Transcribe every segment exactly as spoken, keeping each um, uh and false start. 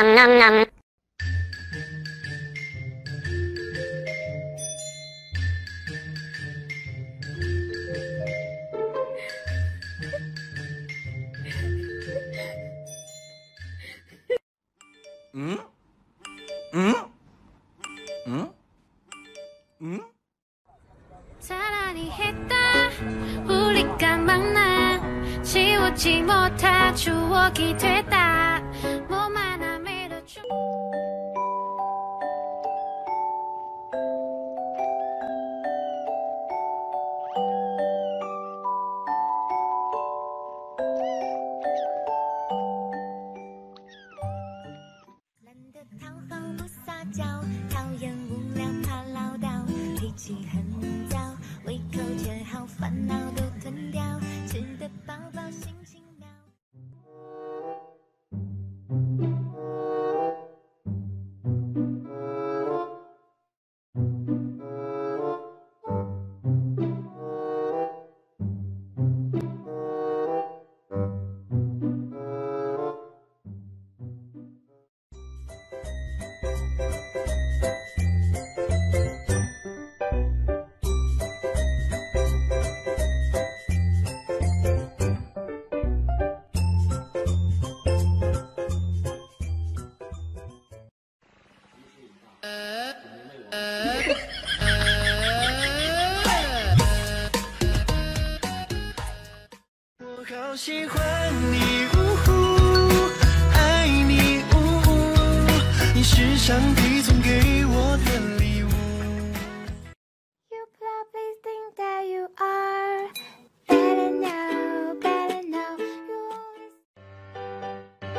嗯嗯嗯嗯。 사랑이 했다 우리가 만나 지우지 못할 추억이 됐다 몸 하나 밀어줘 懒得讨好不撒娇，讨厌无聊怕唠叨，脾气很躁，胃口却好，烦恼都吞掉，吃得饱饱心情妙。 我好喜欢你，呜呼，爱你，呜呼，你是上帝送给我的礼物。 You probably think that you are better now, better now. You always.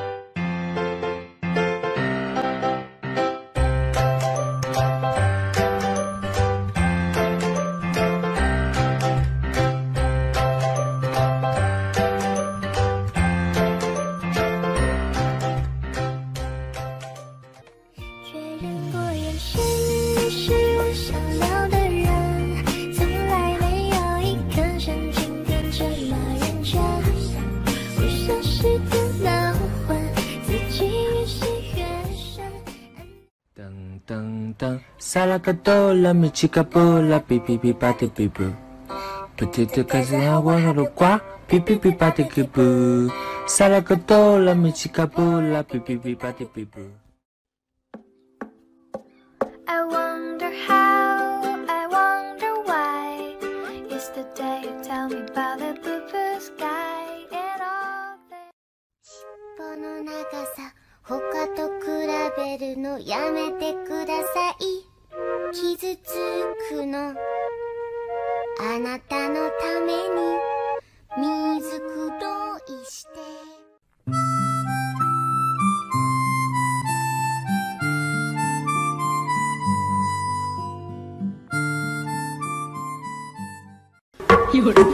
Dang dang dang, salakatola, michikapola, pipi pipati pipu. Petite kazawa no kwa, pipi pipati kipu. Salakatola, michikapola, pipi pipati pipu. I wonder how, I wonder why. Yesterday you tell me about the blue blue sky and all that. 尻尾の長さ他と比べるのやめてください。傷つくのあなたのために水黒いして。 有人。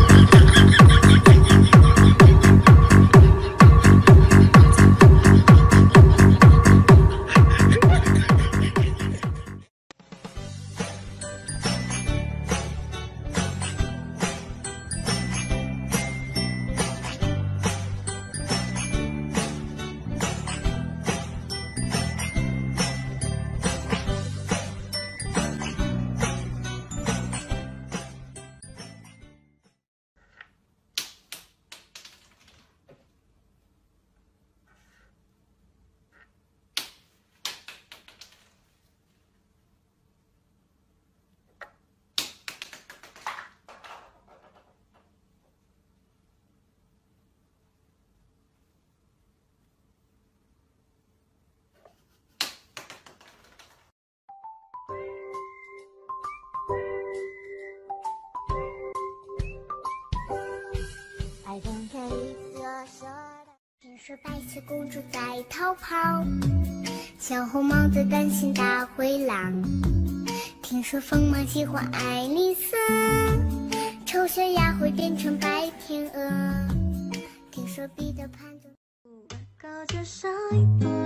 听说白雪公主在逃跑，小红帽子担心大灰狼。听说疯马喜欢爱丽丝，丑小鸭会变成白天鹅。听说彼得潘就高着上一步。